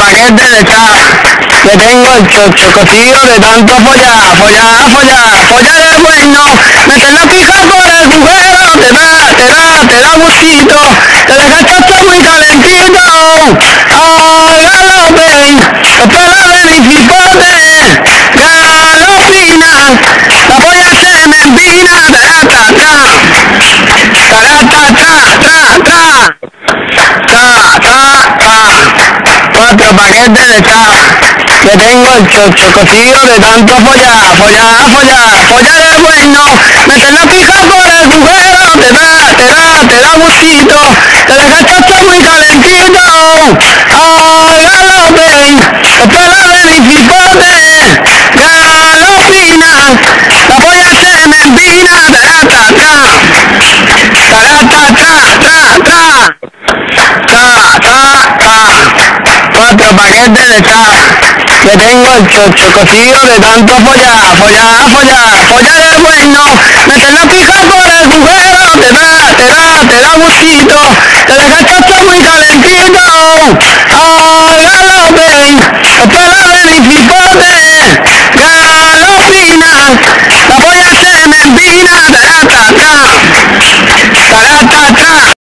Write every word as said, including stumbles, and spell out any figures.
paquete de chat, que tengo el chocho cocido de tanto follar, follar, follar, follar es bueno, meter la pija por el agujero, te da, te da, te da gustito, te deja el chocho muy calentito, hágalo ven, espera de mi cipote, galopina, la polla se me empina, taratata, taratata, tra, tra, ta, ta, ta, cuatro paquetes de chat, que tengo el chocho cocido de tanto follar, follar, follar, follar es bueno, meter la pija por el agujero, te da, te da, te da gustito, te deja el chocho muy calentito, hágalo ven, espera de mi cipote, galopina, la polla se me empina, taratata, taratata, tra, tra, ta, ta, ta, cuatro paquetes de chat, que tengo el chocho cocido de tanto follar, follar, follar, follar es bueno, meter la pija por el agujero, te da, te da, te da gustito, te deja el chocho muy calentito,